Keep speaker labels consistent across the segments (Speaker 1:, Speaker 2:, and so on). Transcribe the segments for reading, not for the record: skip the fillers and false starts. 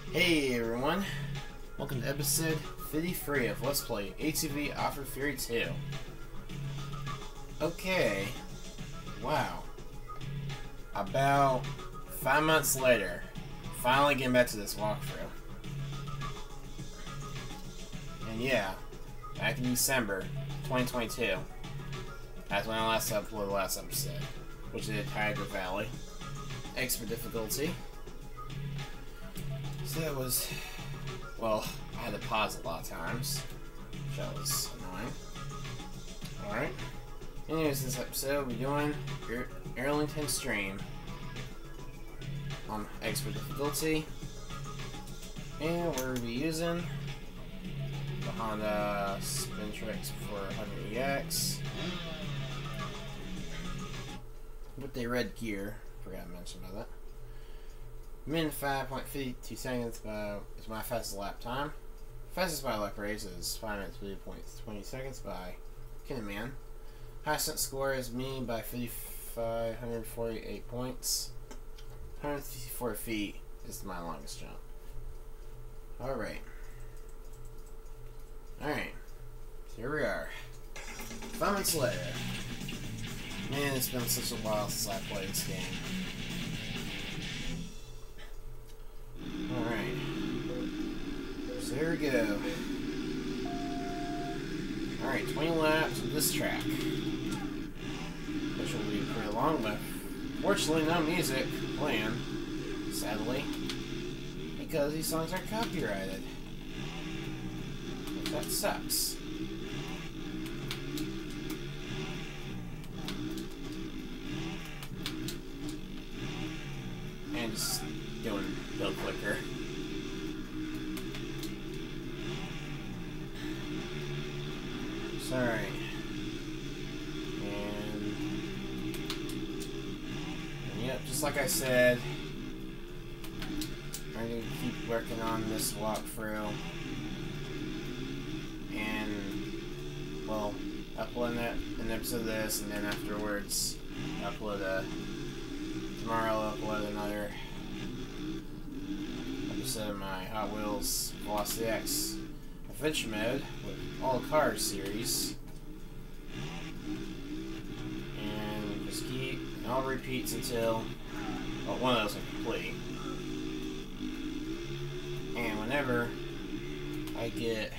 Speaker 1: Hey everyone, welcome to episode 53 of Let's Play ATV Offer Furry 2. Okay, wow. About 5 months later, finally getting back to this walkthrough. And yeah, back in December 2022, that's when I last uploaded the last episode, which is Tiger Valley. Expert difficulty. So that was, well, I had to pause a lot of times, which was annoying. Alright. Anyways, this episode we're doing Arlington stream on expert difficulty. And we're going to be using the Honda Spin Tricks 400EX with the red gear. Forgot to mention about that. Min 5.52 seconds is my fastest lap time. Fastest by lap race is 5 minutes 3.20 seconds by Kinnaman. Highest score is me by 548 points. 154 feet is my longest jump. Alright. Alright. Here we are. 5 months later. Man, it's been such a while since I played this game. Alright. So here we go. Alright, 20 laps of this track. Which will be pretty long, but fortunately no music playing, sadly. Because these songs are copyrighted. That sucks. And just doing Bill Clicker. Sorry. And yep, just like I said, I'm going to keep working on this walkthrough. And, well, upload an episode of this, and then afterwards, tomorrow I'll upload another episode of my Hot Wheels Velocity X Adventure Mode with all cars series. And just keep, and all repeats until, well, one of those are complete. And whenever I get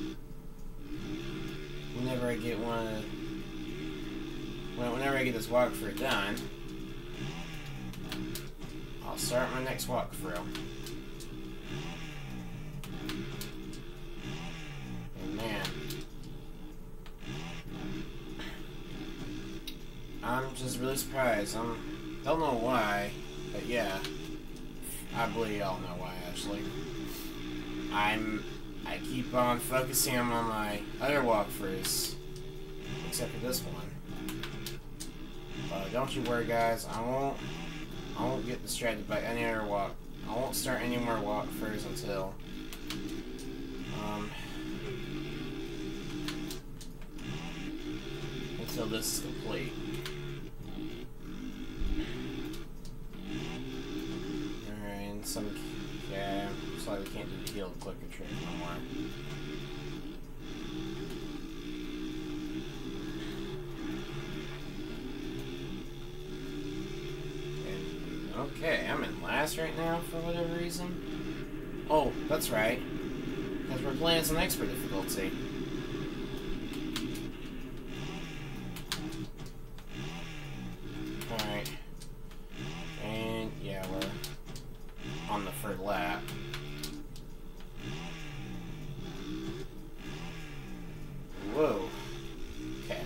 Speaker 1: this walkthrough done, I'll start my next walkthrough. And man, I'm just really surprised. Don't know why, but yeah, I believe y'all know why actually. I keep on focusing on my other walkthroughs, except for this one. But don't you worry, guys. I won't get distracted by any other walk. I won't start any more walkthroughs until this is complete. Alright, and yeah, looks like we can't do the heel clicker trick no more. Okay, I'm in last right now for whatever reason. Oh, that's right. Because we're playing some expert difficulty. Alright. And yeah, we're on the third lap. Whoa. Okay.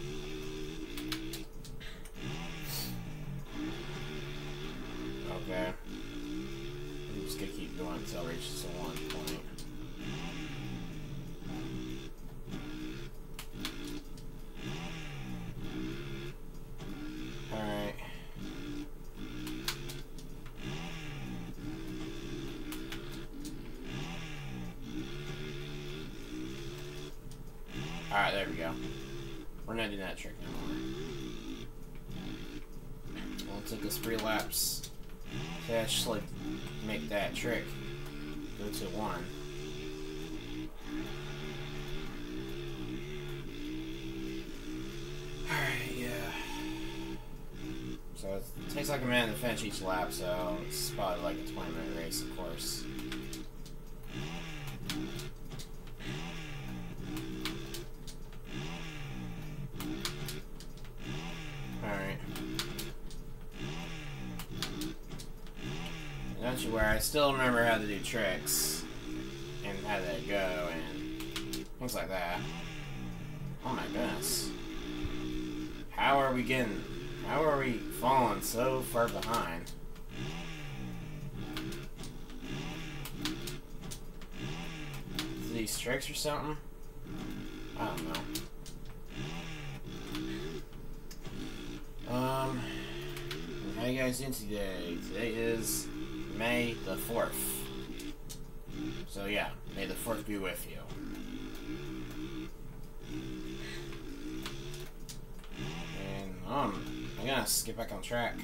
Speaker 1: Okay. I'm just gonna keep going until it reaches a 1 point. Alright. Alright, there we go. We're not doing that trick anymore. Well, it took us 3 laps to actually make that trick. Go to 1. Alright, yeah. So it takes like a minute to finish each lap, so it's probably like a 20-minute race, of course. Alright. Don't you worry, I still remember how to do tricks, and how to go, and things like that. Oh my goodness. How are we falling so far behind? These tricks or something? I don't know. How you guys doing today? Today is May the 4th. So yeah, may the 4th be with you. And I gotta get back on track.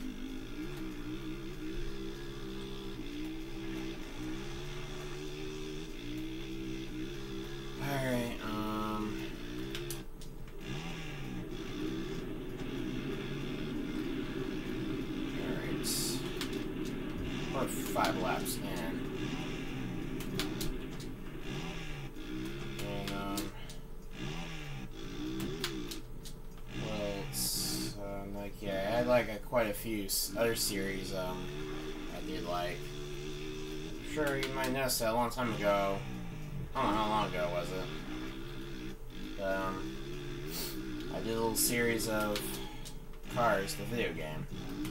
Speaker 1: Alright, we're 5 laps in. And, well, it's, like, yeah, I had, like, quite a few other series, I did like. I'm sure you might notice that a long time ago. I don't know how long ago was it. I did a little series of Cars, the video game.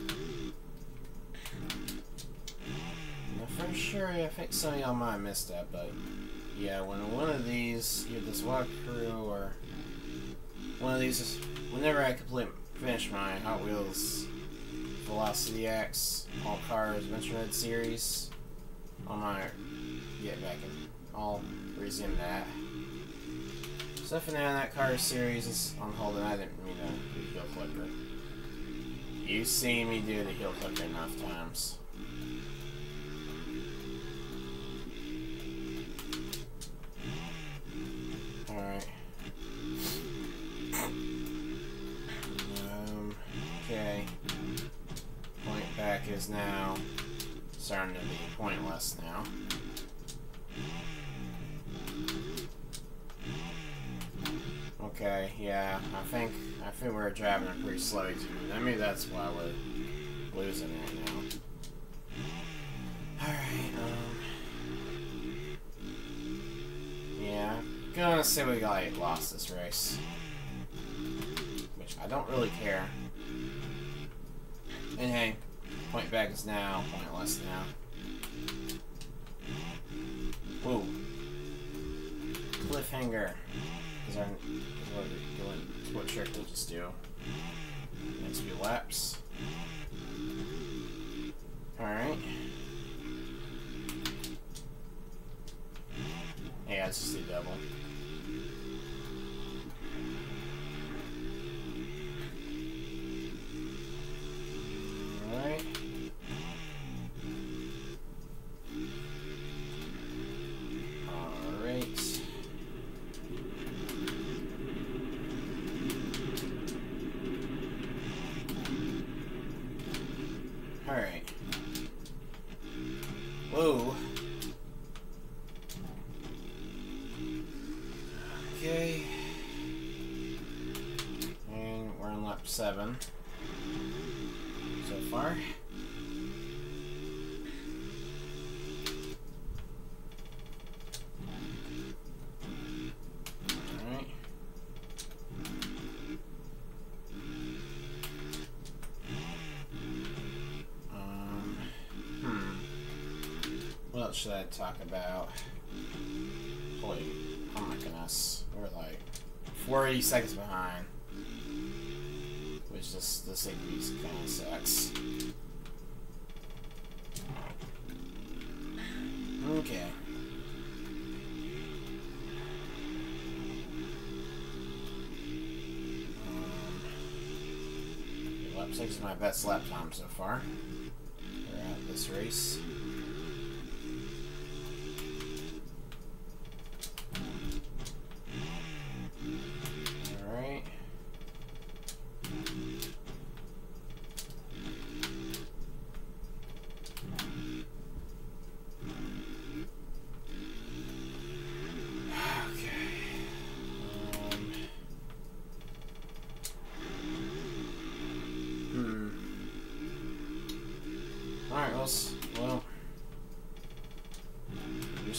Speaker 1: For sure, I think some of y'all might have missed that, but yeah, when one of these, either this walkthrough or one of these, whenever I finish my Hot Wheels Velocity X All Cars Adventure Mode series, I might get back and I'll resume that. So for now, that Cars series is on hold, and I didn't mean to do the heel clicker. You've seen me do the heel clicker enough times. Alright. Okay. Point back is now starting to be pointless now. Okay, yeah, I think we're driving it pretty slow too. Maybe that's why we're losing right now. Alright, yeah, I'm gonna say we like lost this race, which I don't really care. And hey, point back is now pointless now. Whoa. Cliffhanger. Is what trick we'll just do. Next few laps. Alright. Yeah, it's just a double. Alright. Alright. Alright. Whoa. Okay. And we're on lap 7 so far. Alright. What else should I talk about? Holy, oh my goodness. We're like 40 seconds behind. Which just, this thing kind of sucks. Okay. Lap 6 is my best lap time so far. We're at this race.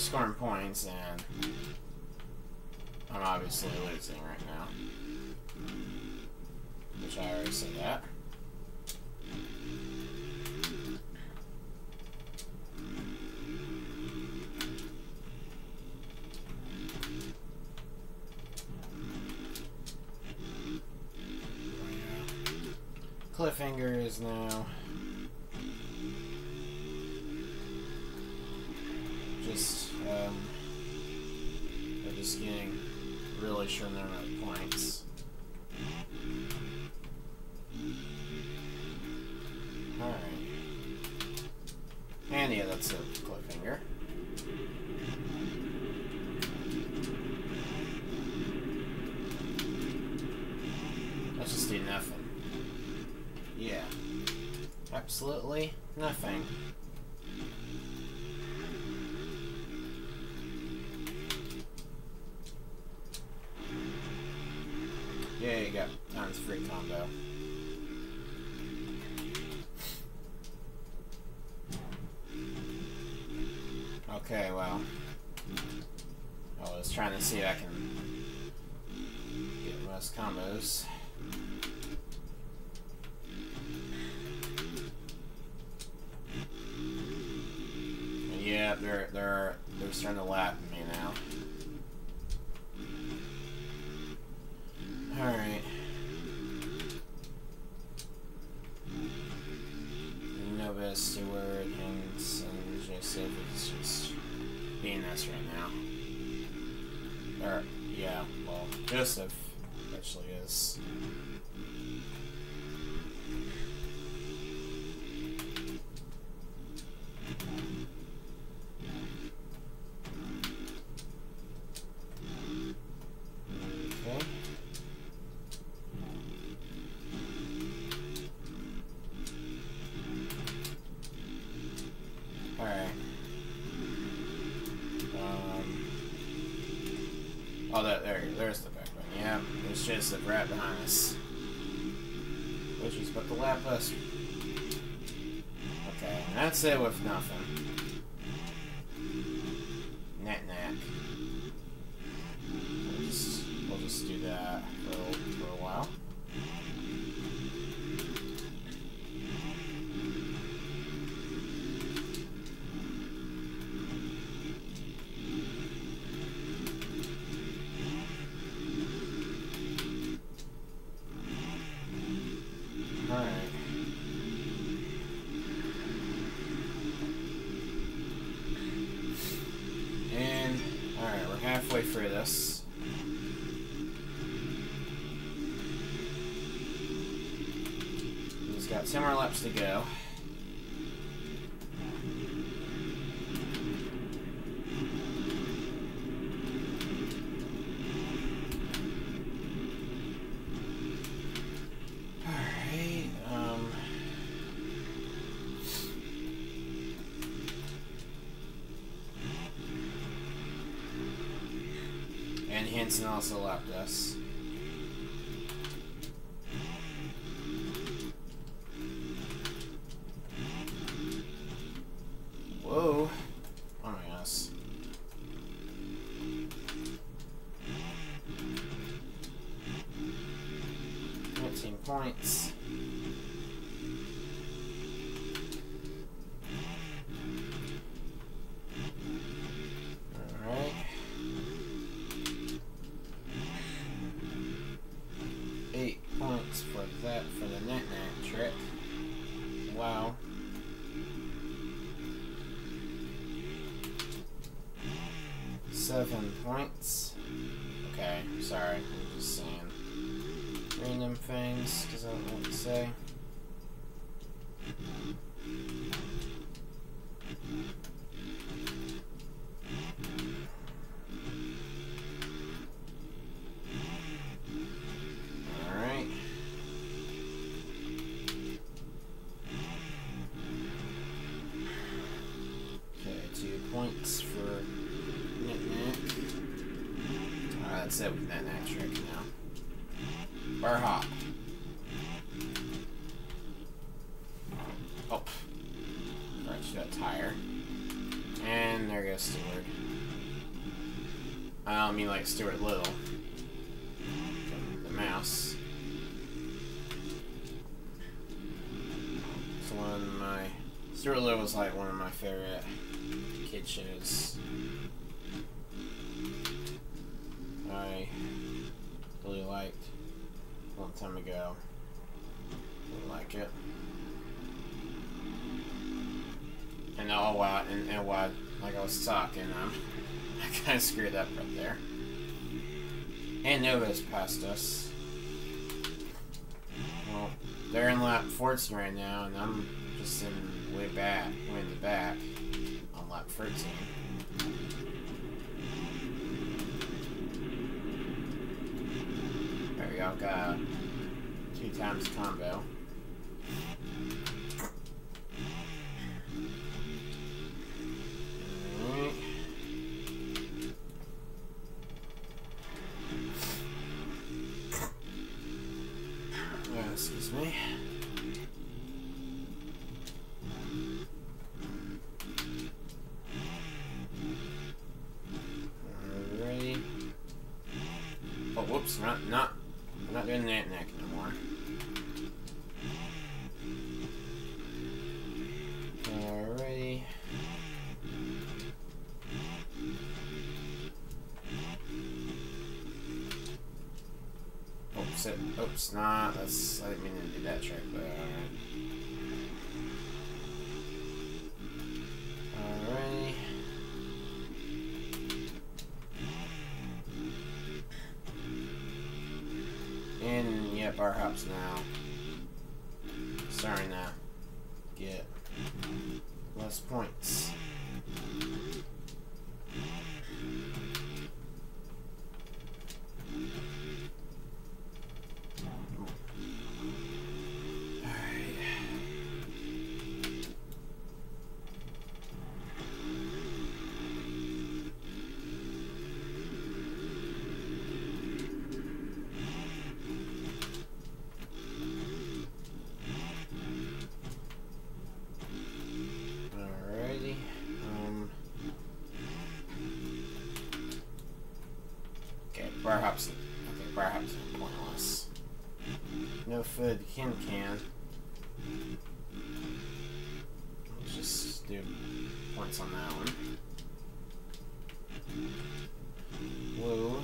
Speaker 1: scoring points, and I'm obviously losing right now. Which I already said that. Cliffhanger is now just they're just getting really short amount of points. Alright. And yeah, that's a cliffhanger. Let's just do nothing. Yeah. Absolutely nothing. Yeah, you got times free combo. Okay, well, I was trying to see if I can get most combos. And yeah, they're starting to lap me now. All right. Nova, Stewart, Hints, and Joseph is just being us right now. Or, yeah, well, Joseph actually is. Okay. Alright. Oh, there's the back button. Yeah, there's Joseph right behind us. Which he's about to lap us. Okay, and that's it with nothing. Knack. We'll just do that for a while. Alright. And, alright, we're halfway through this. We've got 10 more laps to go. And Henson also lapped us. Whoa. Oh my gosh. 19 points. Alright. 8 points for that, for the knack trick. Wow. $7 points. Okay, sorry. I'm just saying random things because I don't know what to say. Alright. Okay, 2 points for Knack. Alright, that's it with that Knack trick now. Bar hop. Oh. Alright, she got a tire. And there goes Stewart. I don't mean like Stuart Little. The mouse. It's one of my... Stuart Little was like one of my favorite kid shows. I really liked a long time ago. Really like it. And oh wow, and what, like I was talking, I kind of screwed up right there. And Nova's passed us. Well, they're in lap 14 right now, and I'm just in way in the back on lap 13. There we go, got 2 times combo. Alright. Excuse me. Alrighty. Oh, whoops! I'm not doing that neck anymore. Alrighty. Oops, nah, that's, I didn't mean to do that trick, but alright. And, yeah, bar hops now. Starting to get less points. Bar hops. Okay, bar hops are pointless. No food can. Let's just do points on that one. Whoa.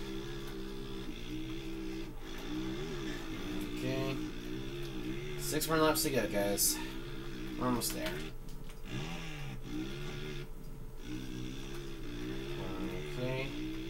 Speaker 1: Okay. 6 more laps to go, guys. We're almost there. Okay.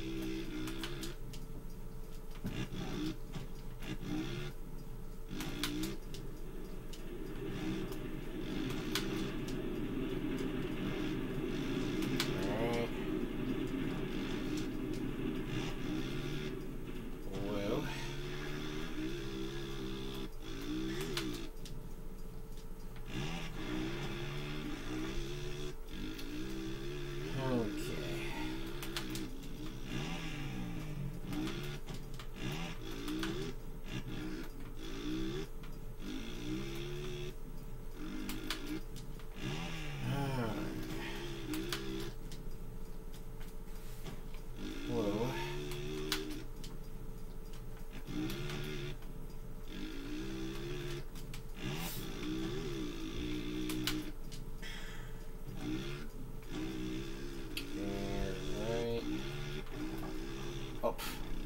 Speaker 1: Oh.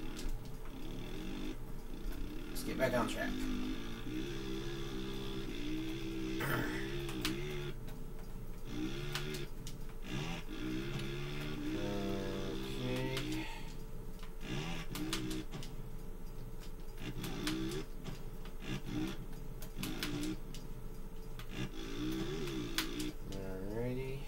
Speaker 1: Let's get back on track. Alrighty.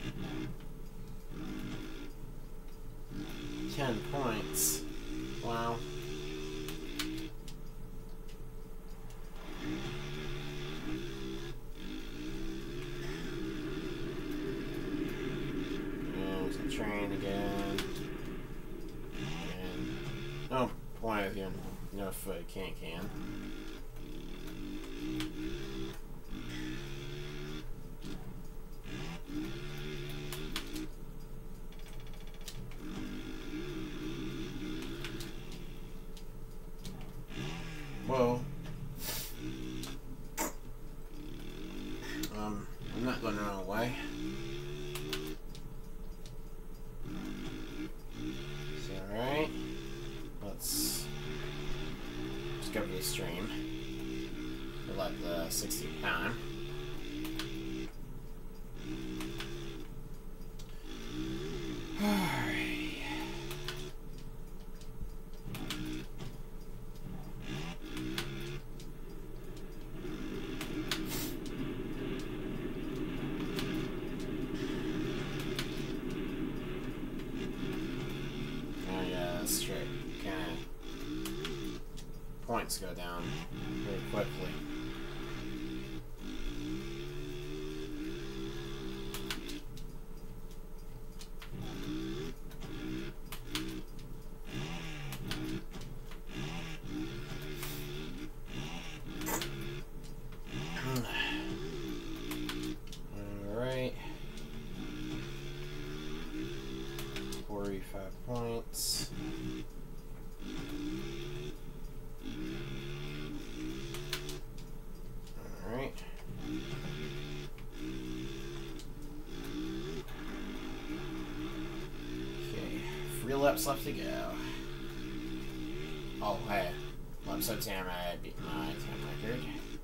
Speaker 1: 10 points. Wow. There's a train again. And no point of you. No foot can. over the stream for like the 60th time. Alright. Oh yeah, that's straight. Kinda points go down very quickly. Alright. 45 points. Alright. Okay, 3 laps left to go. Oh, hey. Lap so damn I beat my time record.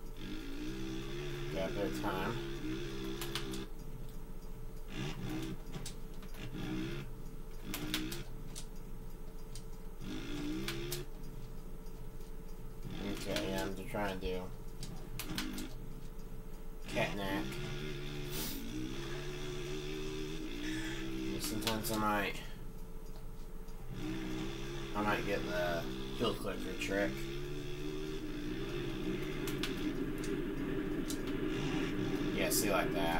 Speaker 1: Got their time. Okay, yeah, I'm trying to do catnap. Sometimes I might get the heel clicker trick. Yeah, see, like that.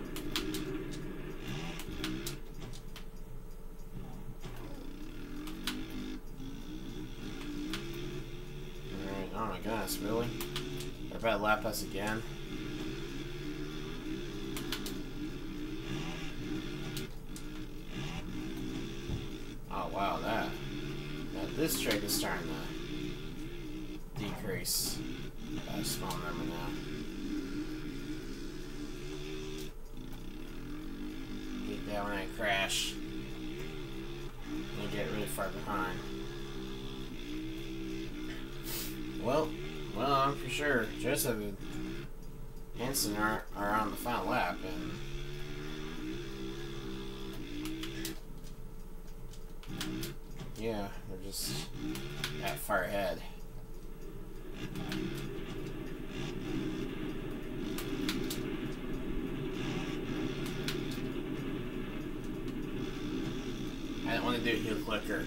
Speaker 1: Alright, oh my goodness, really? They're about to lap us again. Oh wow, this trick is starting to decrease by a small number now. Hate that when I crash and get really far behind. Well, I'm for sure Joseph and Hanson are on the final lap, and yeah, they're just that far ahead. I didn't want to do a heel clicker.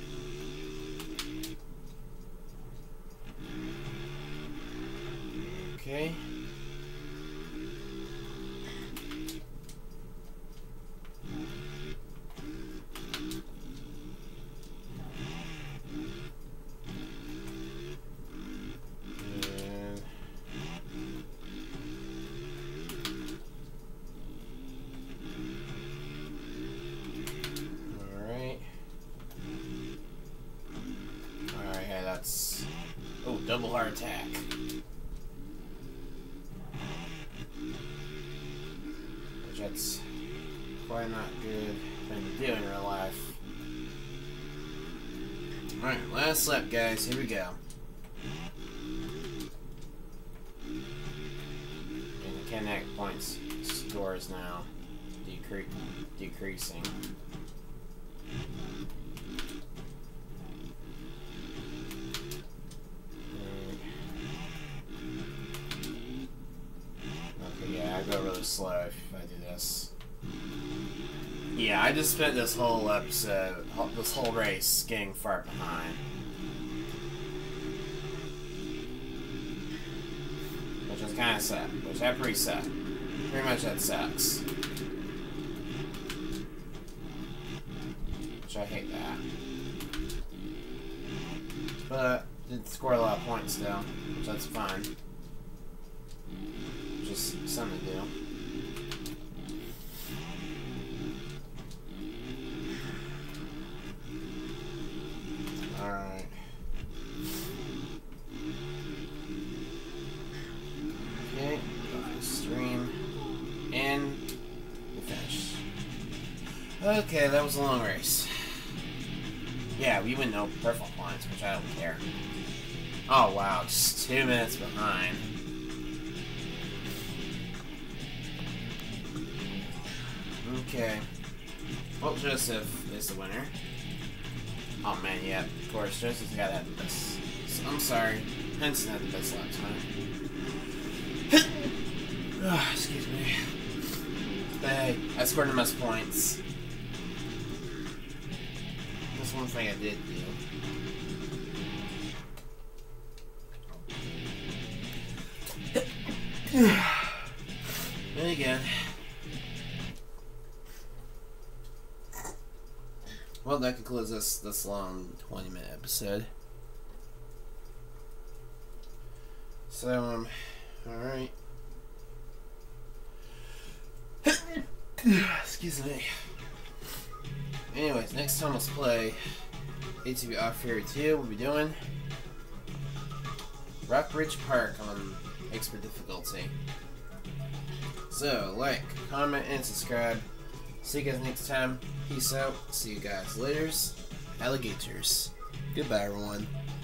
Speaker 1: Okay. Oh, double heart attack. Which that's quite not good thing to do in real life. Alright, last lap, guys. Here we go. And the Connect points score is now decreasing. Go really slow if I do this. Yeah, I just spent this whole episode, this whole race, getting far behind. Which is kind of sad. Which that pretty sucks. Pretty much that sucks. Which I hate that. But did score a lot of points though, which that's fine. Just something to do. Alright. Okay, go to stream. And we finish. Okay, that was a long race. Yeah, we went no purple points, which I don't care. Oh wow, just 2 minutes behind. Okay. Well, Joseph is the winner. Oh man, yeah, of course, Joseph's gotta have the best. I'm sorry, Henson had the best lap time. Oh, excuse me. But hey, I scored the most points. That's one thing I did do. Then again. Well, that concludes this long 20-minute episode. So, alright. Excuse me. Anyways, next time let's play ATV Off-Furry 2. We'll be doing Rockbridge Park on expert difficulty. So, like, comment, and subscribe. See you guys next time. Peace out. See you guys later. Alligators. Goodbye, everyone.